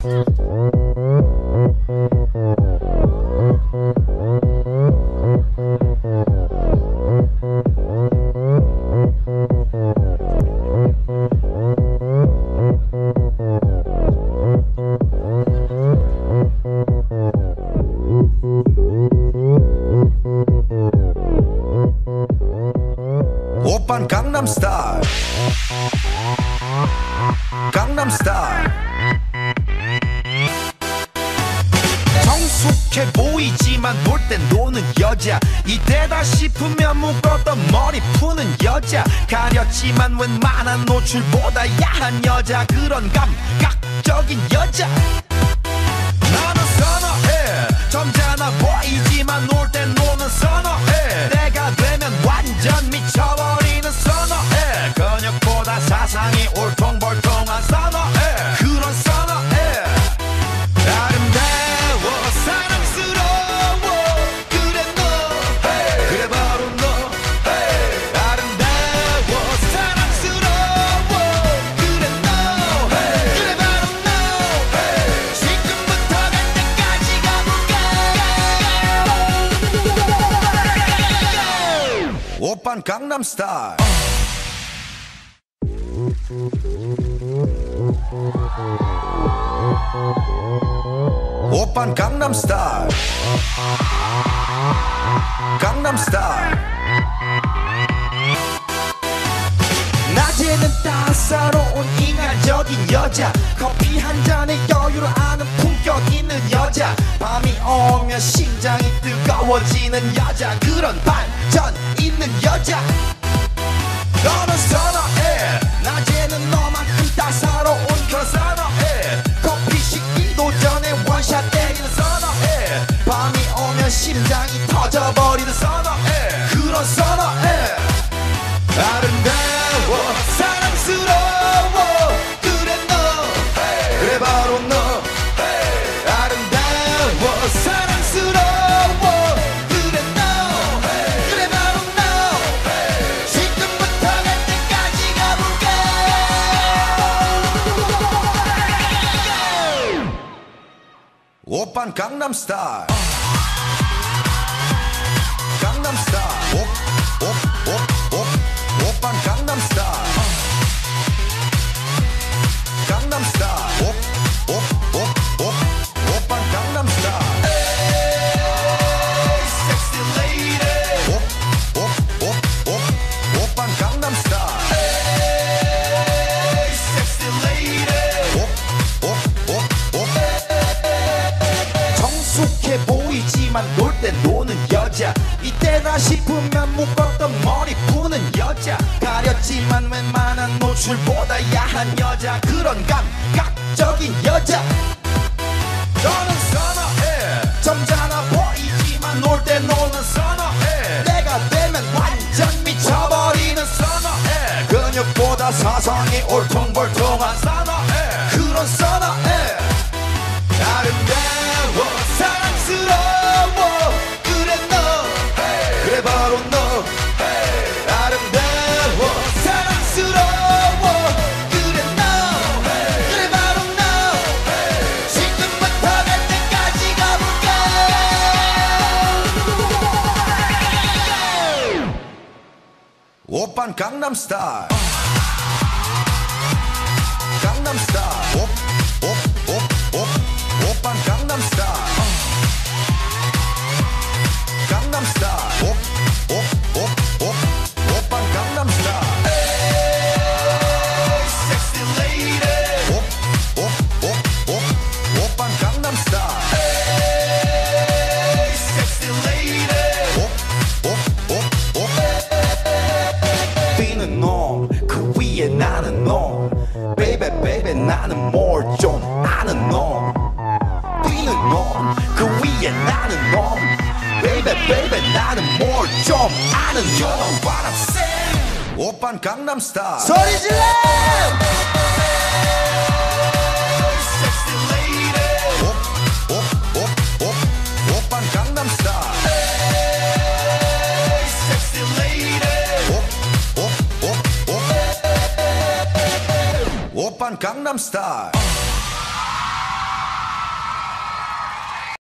오빤 강남스타일 강남스타일 성숙해 보이지만 놀 땐 노는 여자 이때다 싶으면 묶었던 머리 푸는 여자 가렸지만 웬만한 노출보다 야한 여자 그런 감각적인 여자 나는 선어해 점잖아 보이지만 놀 땐 노는 선어해 내가 되면 완전 미쳐버리는 선어해 근육보다 사상이 울퉁불퉁한 선어해 그런 선어해 아름다워 사랑스러워 그래 너 hey. 그래 바로 너 hey. 아름다워 사랑스러워 그래 너 hey. 그래 바로 너 hey. 지금부터 갈 때까지 가볼까 오빤 강남스타일 오빤 강남스타일 강남스타일 낮에는 따사로운 인간적인 여자 커피 한 잔에 여유를 아는 품격 있는 여자 밤이 오면 심장이 뜨거워지는 여자 그런 반전 있는 여자 너는 선어해 낮에는 너만큼 따사로운 그런 선어해 커피 식기도 전에 원샷 때리는 선어해 밤이 오면 심장이 터져버리는 선어해 그런 선어해 아름다워 사랑스러워 그래 너 hey. 그래 바로 너 hey. 아름다워 사랑스러워 그래 너 hey. 그래 바로 너 hey. 지금부터 갈 때까지 가볼까 오빤 강남스타일 강남스타일 오빤 강남스타일 강남스타일 오빤 강남스타일 섹시 레이디 오빤 강남스타일 섹시 레이디 성숙해 보이지만 놀 땐 노는 여자 이때다 싶으면 묶었던 머리 푸는 여자 가렸지만 웬만한 노출보다 야한 여자 그런 감각적인 여자 너는 선어해 점잖아 보이지만 놀 때 노는 선어해 내가 되면 완전 미쳐버리는 선어해 근육보다 사상이 울퉁불퉁한 선어해 그런 선어해 아름다워 사랑스러워 그래 너 hey. 그래 바로 너 hey. 아름다워 사랑스러워 그래 너 hey. 그래 바로 너 hey. 지금부터 갈 때까지 가볼까 오빤 강남스타일 강남스타일 오빤 강남스타일 강남스타일 오빤 강남스타일 섹시 레이디 오빤 강남스타일 섹시 레이디 뛰는 놈그 위에 나는 놈 베이베 베이베 나는 뭘 좀 아는 놈 뛰는 놈 그 위에 나는 놈 베이베 베이베 나는 뭘 좀 아는 놈 You know what I'm saying 오빤 강남스타일 소리 질러 섹시 레이디 오빤 강남스타일 섹시 레이디 오빤 강남스타일